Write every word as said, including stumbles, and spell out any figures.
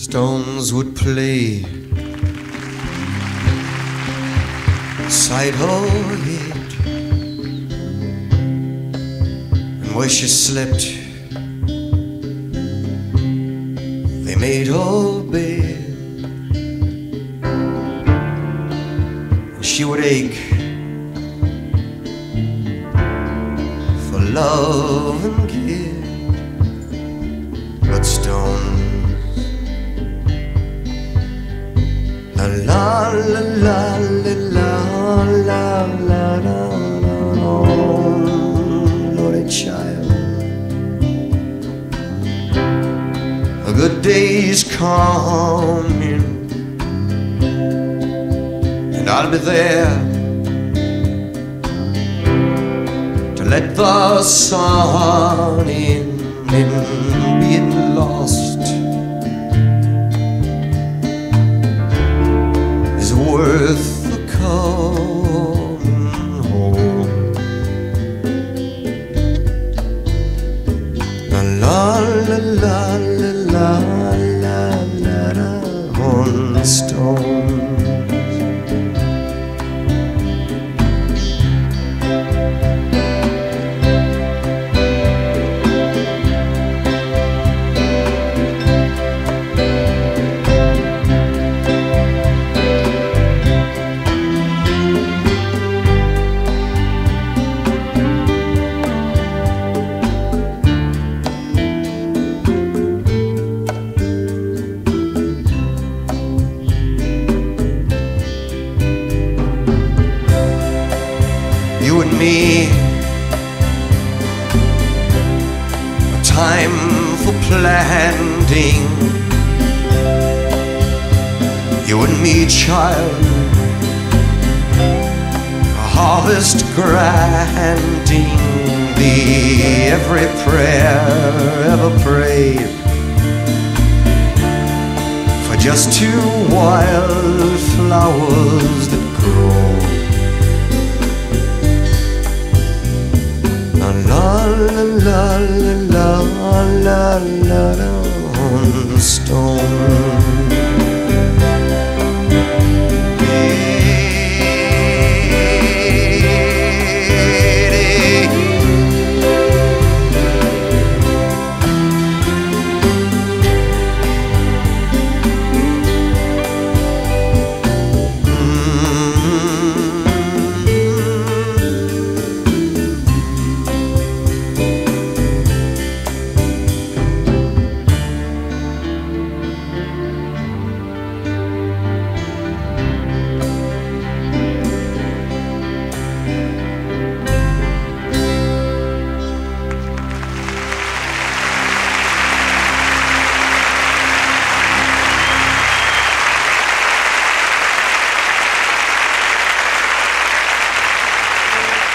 stones would play beside her head, and where she slept they made her bed, and she would ache for love and care, but stones, la la la la la la la la la, Lordy child, a good day's coming, and I'll be there to let the sun in and be it lost is worth the coming home. La la la la la la la la on the stones. Me, a time for planting. You and me, child, a harvest granting thee every prayer ever prayed for just two wild flowers that grow. La la la la la la la on the stone.